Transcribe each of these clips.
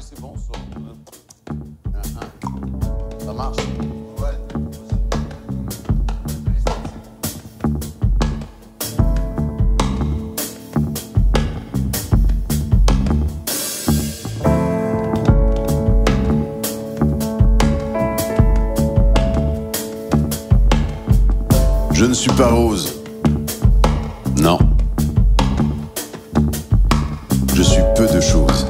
c'est bon, ça. Ça marche. Ouais. Je ne suis pas rose. Non. Je suis peu de choses.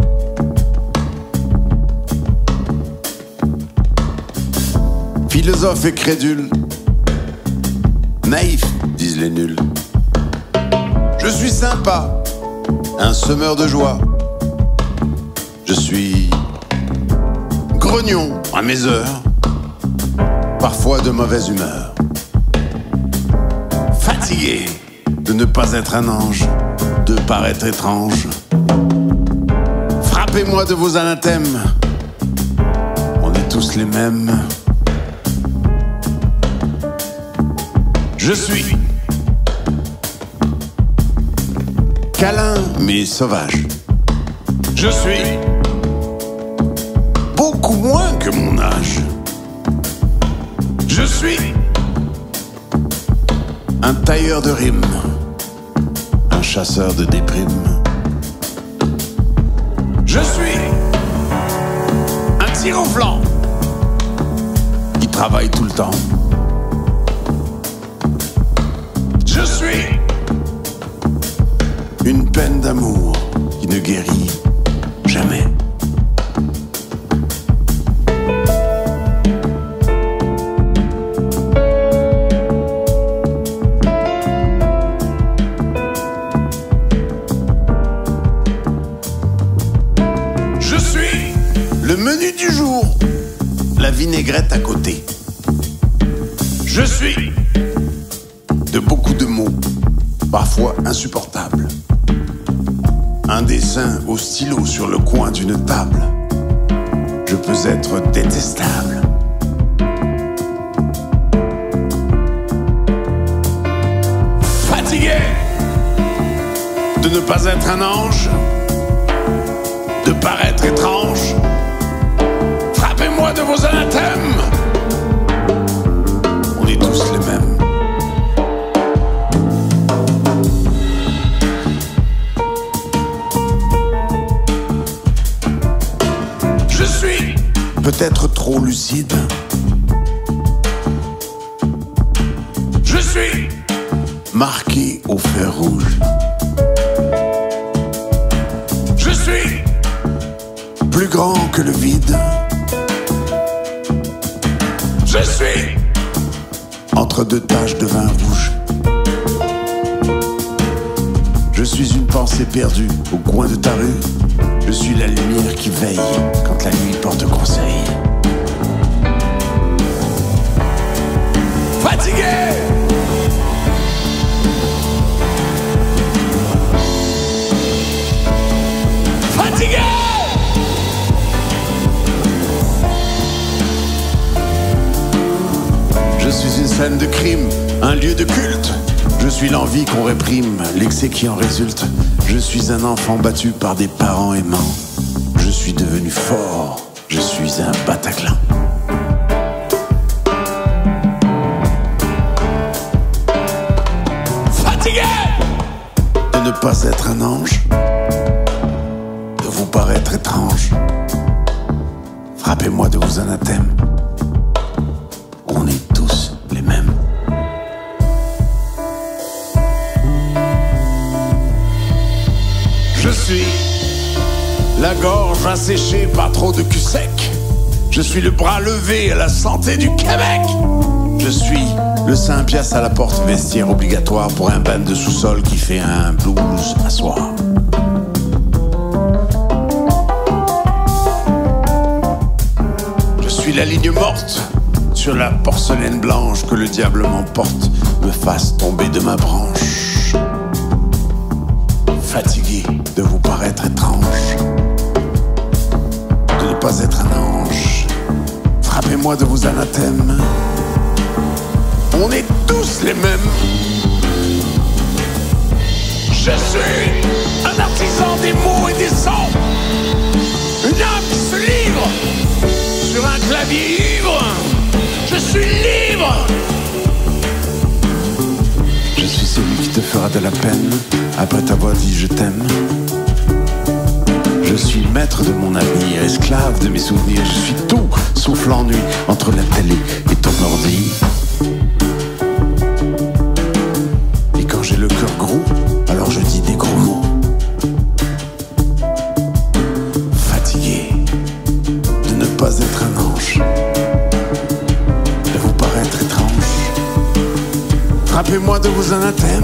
Philosophe et crédule. Naïf, disent les nuls. Je suis sympa, un semeur de joie. Je suis grognon à mes heures, parfois de mauvaise humeur. Fatigué de ne pas être un ange, de paraître étrange. Frappez-moi de vos anathèmes, on est tous les mêmes. Je suis câlin mais sauvage. Je suis beaucoup moins que mon âge. Je suis un tailleur de rimes, un chasseur de déprimes. Je suis un tir au flanc qui travaille tout le temps. Je suis une peine d'amour qui ne guérit jamais. Je suis le menu du jour, la vinaigrette à côté. Je suis de beaucoup de mots, parfois insupportables. Un dessin au stylo sur le coin d'une table. Je peux être détestable. Fatigué de ne pas être un ange, de paraître étrange. Frappez-moi de vos anathèmes, on est tous les mêmes. Je suis peut-être trop lucide. Je suis marqué au fer rouge. Je suis plus grand que le vide. Je suis entre deux taches de vin rouge. Je suis une pensée perdue au coin de ta rue. Je suis la lumière qui veille quand la nuit porte conseil. Fatigué Fatigué Je suis une scène de crime, un lieu de culte. Je suis l'envie qu'on réprime, l'excès qui en résulte. Je suis un enfant battu par des parents aimants. Je suis devenu fort, je suis un Bataclan. Fatigué de ne pas être un ange, de vous paraître étrange. Frappez-moi de vos anathèmes, on est tous les mêmes. Je suis la gorge asséchée par trop de cul sec. Je suis le bras levé à la santé du Québec. Je suis le 5 piastres à la porte, vestiaire obligatoire pour un band de sous-sol qui fait un blues à soir. Je suis la ligne morte sur la porcelaine blanche que le diable m'emporte, me fasse tomber de ma branche. Fatigué de vous paraître étrange, de ne pas être un ange. Frappez-moi de vos anathèmes, on est tous les mêmes. Je suis un artisan des mots et des sons, une âme de la peine après t'avoir dit je t'aime. Je suis maître de mon avenir, esclave de mes souvenirs. Je suis tout sauf l'ennui entre la télé et ton ordi. Et quand j'ai le cœur gros, alors je dis des gros mots. Fatigué de ne pas être un ange, de vous paraître étrange. Frappez-moi de vos anathèmes.